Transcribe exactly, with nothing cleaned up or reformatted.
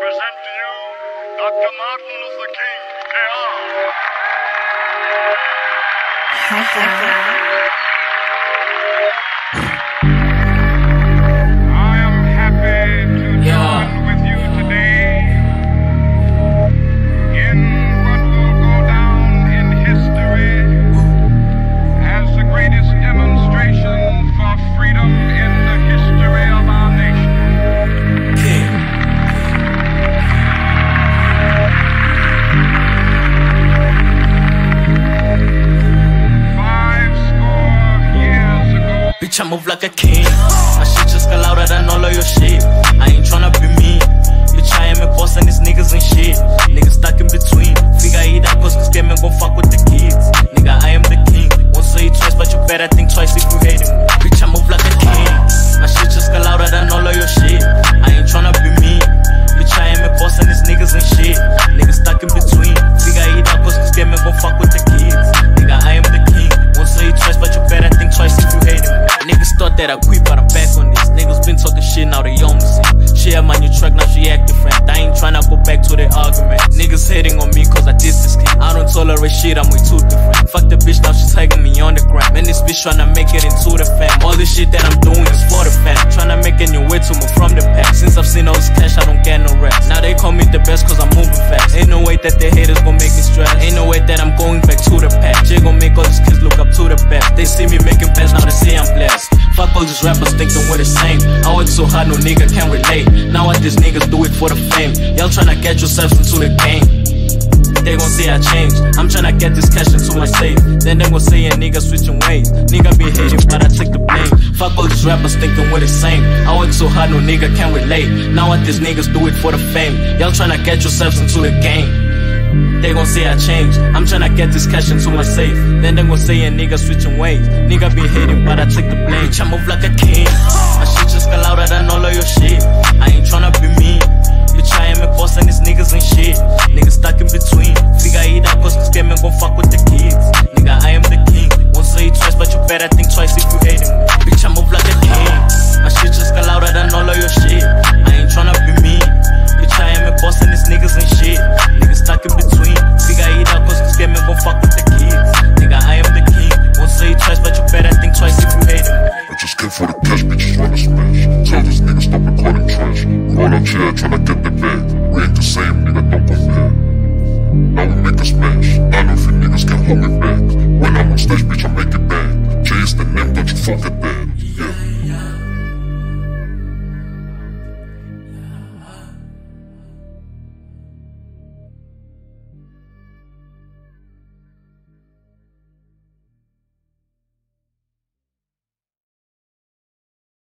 present to you Doctor Martin Luther King, Junior I am happy to yeah. join with you today in what will go down in history as the greatest demonstration for freedom in the history of our nation. King. Five score years ago, Bitch, I move like a king. My shit just got louder than all of your shit. I ain't tryna be mean. Bitch, I am a boss and these niggas ain't shit. Niggas stuck in between. Figure it out cause this game ain't gon' fuck with the kids. Nigga, I am the king. Won't say it twice, but you better think twice if you hate him. Bitch, I move like a king. My shit just got louder than all of your shit. I ain't tryna be mean. Bitch, I am a boss and these niggas ain't shit. Niggas stuck in between. Figure it out cause this game ain't gon' fuck with the kids. Nigga, I am the king. Won't say it twice, but you better think twice if you hate him. Niggas thought that I quit, but I'm back on this. Niggas been talking shit, now they on me. She had my new track, now she acting friend. I ain't tryna go back to the argument. Niggas hating on me cause I did this kid. I don't tolerate shit, I'm way too different. Fuck the bitch, now she's tagging me on the gram. Man, this bitch tryna make it into the fam. All this shit that I'm doing is for the fam. Tryna make a new way to move from the pack. Since I've seen all this cash, I don't get no rest. Now they call me the best cause I'm moving fast. Ain't no way that the haters gon' make me stress. Ain't no way that I'm going back to the pack. Jay gon' make all these kids look up to the best. They see me making best, now they say I'm blessed. Fuck all these rappers thinking we're the same. I work so hard, no nigga can relate. Now what these niggas do it for the fame. Y'all tryna get yourselves into the game. They gon' say I changed. I'm tryna get this cash into my safe. Then they gon' say a nigga switching ways. Nigga be hating, but I take the blame. Fuck all these rappers thinking we're the same. I work so hard, no nigga can relate. Now what these niggas do it for the fame. Y'all tryna get yourselves into the game. They gon' say I changed. I'm tryna get this cash into my safe. Then they gon' say a nigga switching ways. Nigga be hating, but I take the blame.